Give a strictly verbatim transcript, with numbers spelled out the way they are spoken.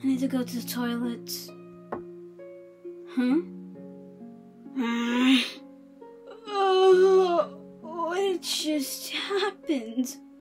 I need to go to the toilet. Huh? Oh, what just happened?